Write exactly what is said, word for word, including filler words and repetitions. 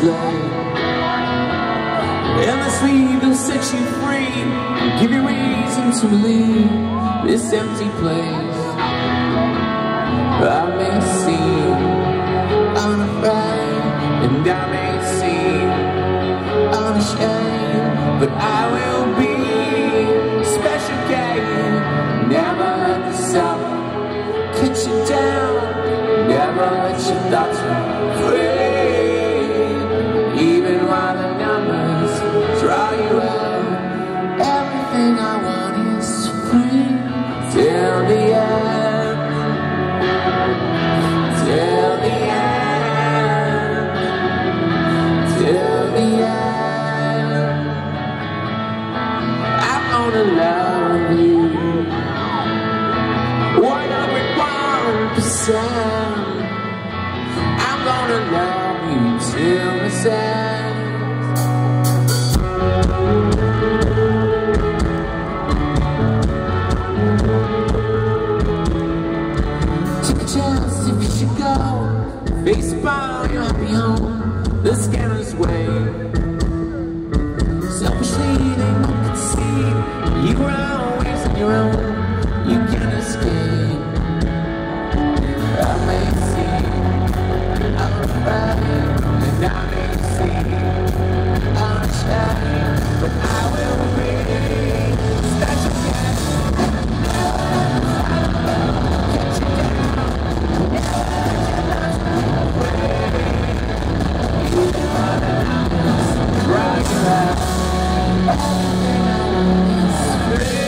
display. Endlessly they'll set you free, give you reason to leave this empty place. I may seem unafraid, and I may seem unashamed, but I will be a special game. Never let the summer cut you down, never let your thoughts run free. Even while the numbers draw you out, everything I want is free. Till the end, till the end, till the end. I'm gonna love you one hundred one percent. I'm gonna love you till the end. Take a chance if you should go, face upon your happy home, the scanner's way. Selfishly they won't concede, you are always on your own, you can't escape. I may see I'm afraid, and I may see I'm ashamed, but I will be special guest. Catch you down, never let your love away. Even while the numbers draw you out, everything I want is free.